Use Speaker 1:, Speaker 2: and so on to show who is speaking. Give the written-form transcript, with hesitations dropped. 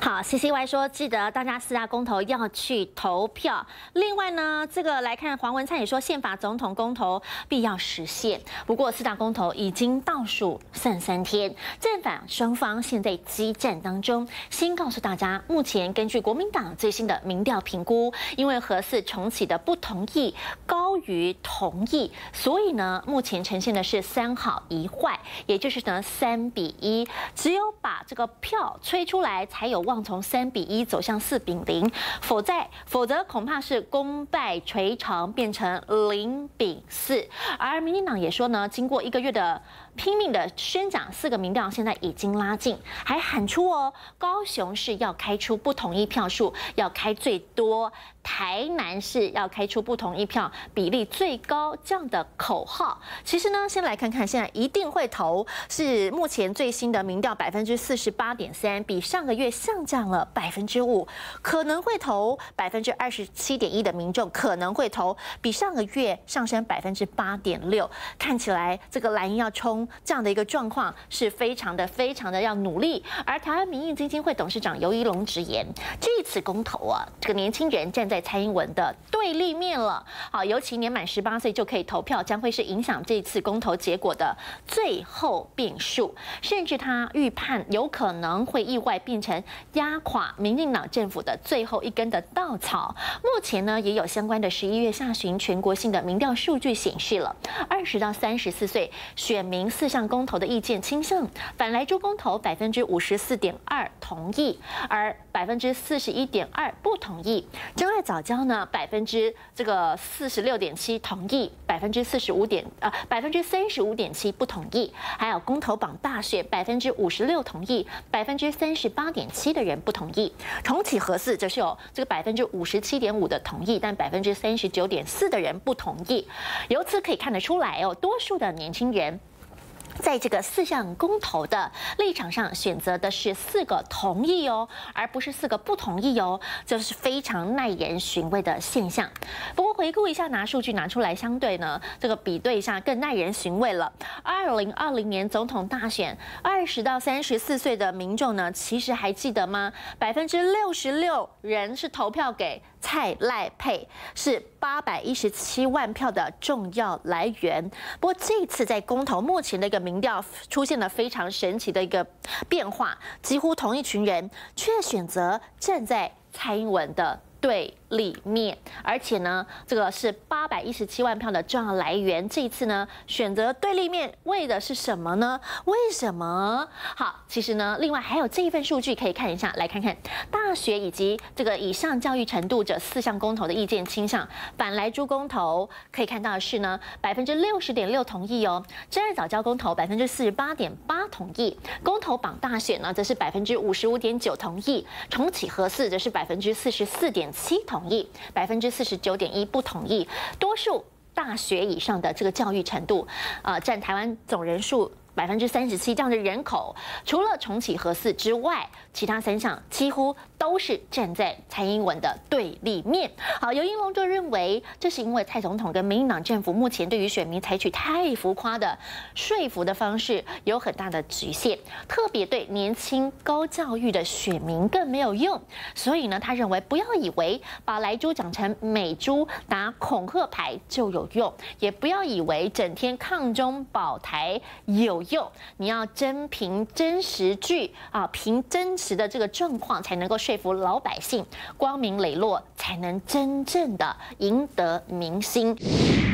Speaker 1: 好 ，CCY 说，记得大家4大公投要去投票。另外呢，这个来看黄文灿也说，宪法总统公投必要实现。不过4大公投已经倒数剩3天，正反双方现在激战当中。先告诉大家，目前根据国民党最新的民调评估，因为核四重启的不同意高于同意，所以呢，目前呈现的是3好1坏，也就是呢3比1，只有把这个票吹出来，才有望从3比1走向4比0，否则恐怕是功败垂成，变成0比4。而民进党也说呢，经过1个月的拼命的宣讲，4个民调现在已经拉近，还喊出高雄市要开出不同意票数，要开最多，台南市要开出不同意票比例最高这样的口号。其实呢，先来看看现在一定会投，是目前最新的民调48.3%，比上个月下降了5%，可能会投27.1%的民众可能会投，比上个月上升8.6%。看起来这个蓝营要冲这样的一个状况是非常的要努力。而台湾民意基金会董事长游宜龙直言，这一次公投这个年轻人站在蔡英文的对立面了。好，尤其年满18岁就可以投票，将会是影响这一次公投结果的最后变数。甚至他预判有可能会意外变成压垮民进党政府的最后一根的稻草。目前呢，也有相关的11月下旬全国性的民调数据显示了，20到34岁选民4项公投的意见倾向，反莱猪公投54.2%同意，而41.2%不同意。真爱早教呢46.7%同意，35.7%不同意。还有公投榜大选56%同意，38.7%的人不同意。重启核四则是有这个57.5%的同意，但39.4%的人不同意。由此可以看得出来多数的年轻人在这个4项公投的立场上，选择的是4个同意而不是4个不同意这是非常耐人寻味的现象。不过回顾一下，拿数据拿出来，相对呢这个比对一下更耐人寻味了。2020年总统大选，20到34岁的民众呢，其实还记得吗？66%人是投票给蔡赖配，是817万票的重要来源。不过这次在公投目前的一个民调出现了非常神奇的一个变化，几乎同一群人却选择站在蔡英文的对立面，而且呢，这个是817万票的重要来源。这一次呢，选择对立面为的是什么呢？为什么？好，其实呢，另外还有这一份数据可以看一下，来看看大学以及这个以上教育程度者4项公投的意见倾向。反莱猪公投可以看到的是呢，60.6%同意真爱早教公投48.8%同意，公投榜大选呢则是55.9%同意，重启核四则是44.7%同意，49.1%不同意。多数大学以上的这个教育程度，占台湾总人数37%这样的人口，除了重启核四之外，其他3项几乎都是站在蔡英文的对立面。好，游盈隆就认为，这是因为蔡总统跟民进党政府目前对于选民采取太浮夸的说服的方式，有很大的局限，特别对年轻高教育的选民更没有用。所以呢，他认为不要以为把莱猪讲成美猪，打恐吓牌就有用，也不要以为整天抗中保台有用，你要真凭真实据凭真实的这个状况才能够说服老百姓，光明磊落才能真正的赢得民心。